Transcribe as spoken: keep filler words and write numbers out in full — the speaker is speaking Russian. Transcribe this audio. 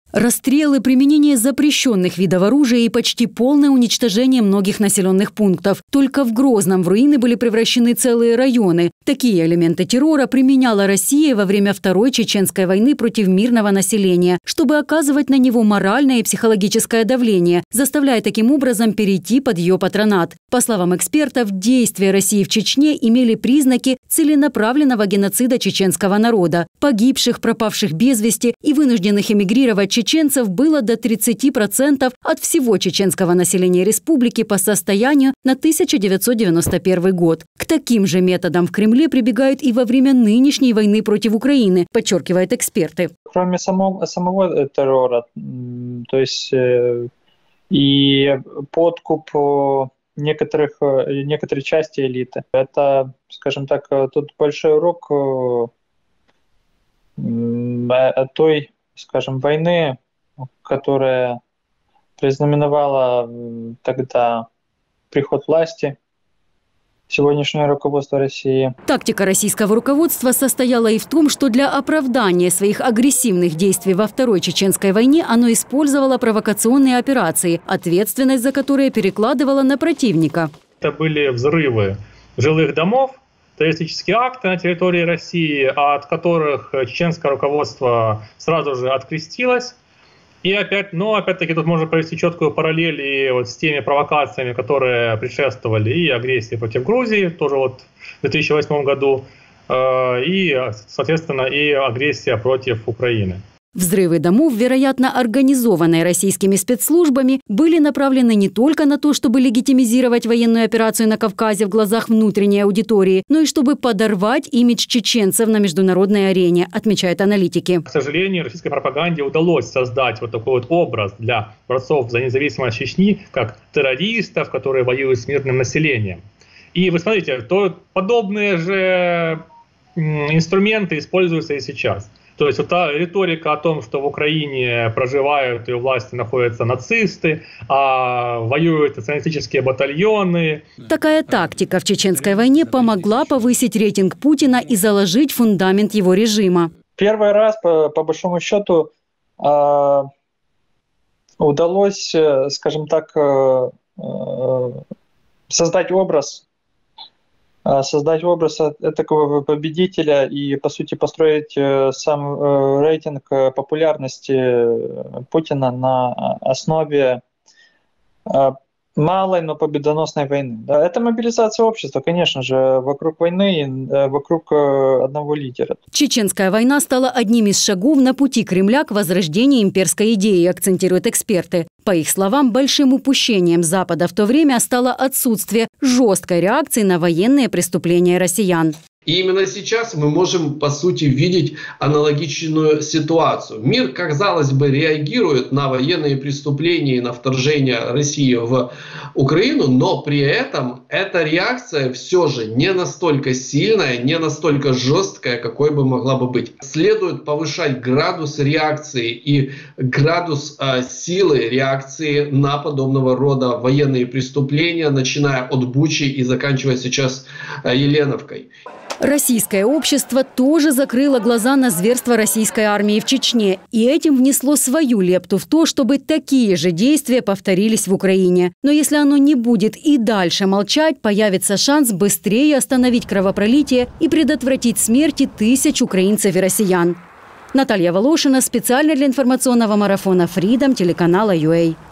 Расстрелы, применение запрещенных видов оружия и почти полное уничтожение многих населенных пунктов. Только в Грозном в руины были превращены целые районы. Такие элементы террора применяла Россия во время Второй Чеченской войны против мирного населения, чтобы оказывать на него моральное и психологическое давление, заставляя таким образом перейти под ее патронат. По словам экспертов, действия России в Чечне имели признаки целенаправленного геноцида чеченского народа. Погибших, пропавших без вести и вынужденных эмигрировать чеченцев было до тридцати процентов от всего чеченского населения республики по состоянию на тысяча девятьсот девяносто первый год. К таким же методам в Кремле прибегают и во время нынешней войны против Украины, подчеркивают эксперты. Кроме самого, самого террора, то есть э, и подкуп некоторых, некоторой части элиты, это, скажем так, тут большой урок от той, скажем, войны, которая признаменовала тогда приход власти сегодняшнее руководство России. Тактика российского руководства состояла и в том, что для оправдания своих агрессивных действий во Второй Чеченской войне оно использовало провокационные операции, ответственность за которые перекладывало на противника. Это были взрывы жилых домов, террористические акты на территории России, от которых чеченское руководство сразу же открестилось. И опять, но опять-таки тут можно провести четкую параллель и вот с теми провокациями, которые предшествовали и агрессии против Грузии, тоже вот в две тысячи восьмом году, и, соответственно, и агрессия против Украины. Взрывы домов, вероятно, организованные российскими спецслужбами, были направлены не только на то, чтобы легитимизировать военную операцию на Кавказе в глазах внутренней аудитории, но и чтобы подорвать имидж чеченцев на международной арене, отмечают аналитики. К сожалению, российской пропаганде удалось создать вот такой вот образ для борцов за независимость Чечни, как террористов, которые воюют с мирным населением. И вы смотрите, то подобные же инструменты используются и сейчас. То есть вот та риторика о том, что в Украине проживают и у власти находятся нацисты, а воюют националистические батальоны. Такая тактика в чеченской войне помогла повысить рейтинг Путина и заложить фундамент его режима. Первый раз, по, по большому счету, э, удалось, скажем так, э, э, создать образ создать образ такого победителя и, по сути, построить сам рейтинг популярности Путина на основе малой, но победоносной войны. Да, это мобилизация общества, конечно же, вокруг войны, вокруг одного лидера. Чеченская война стала одним из шагов на пути Кремля к возрождению имперской идеи, акцентируют эксперты. По их словам, большим упущением Запада в то время стало отсутствие жесткой реакции на военные преступления россиян. И именно сейчас мы можем, по сути, видеть аналогичную ситуацию. Мир, казалось бы, реагирует на военные преступления и на вторжение России в Украину, но при этом эта реакция все же не настолько сильная, не настолько жесткая, какой бы могла бы быть. Следует повышать градус реакции и градус э, силы реакции на подобного рода военные преступления, начиная от Бучи и заканчивая сейчас э, Еленовкой. Российское общество тоже закрыло глаза на зверство российской армии в Чечне и этим внесло свою лепту в то, чтобы такие же действия повторились в Украине. Но если оно не будет и дальше молчать, появится шанс быстрее остановить кровопролитие и предотвратить смерти тысяч украинцев и россиян. Наталья Волошина специально для информационного марафона Freedom телеканала ю эй.